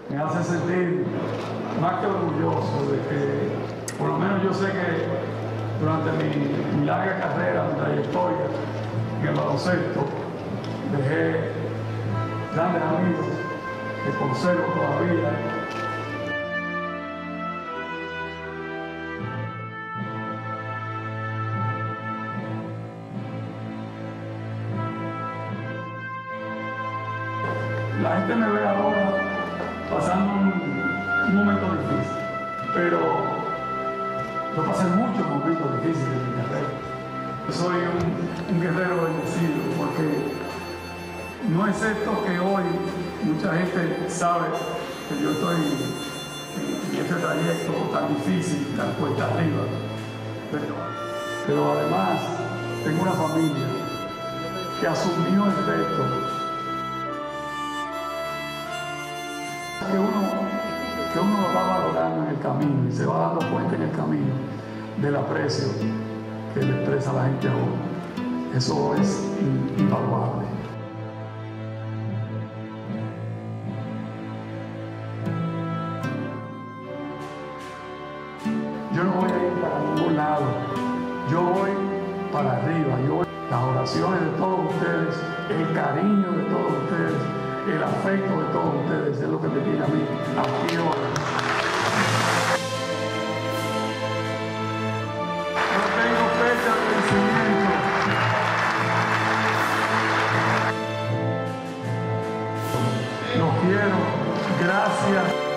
me hace sentir más que orgulloso de que, por lo menos yo sé que durante mi larga carrera, mi trayectoria en el baloncesto, dejé grandes amigos que conservo todavía. La gente me ve ahora pasando un momento difícil, pero yo pasé muchos momentos difíciles en mi carrera. Yo soy un guerrero bendecido porque no es esto que hoy mucha gente sabe que yo estoy en este trayecto tan difícil, tan cuesta arriba, pero además tengo una familia que asumió el reto. Que uno lo va valorando en el camino y se va dando cuenta en el camino del aprecio que le expresa la gente a uno. Eso es invaluable. Yo no voy a ir para ningún lado, yo voy para arriba. Las oraciones de todos ustedes, el cariño de todos ustedes, el afecto de todos ustedes es lo que me tiene a mí aquí hoy. No tengo fecha de vencimiento. Los quiero. Gracias.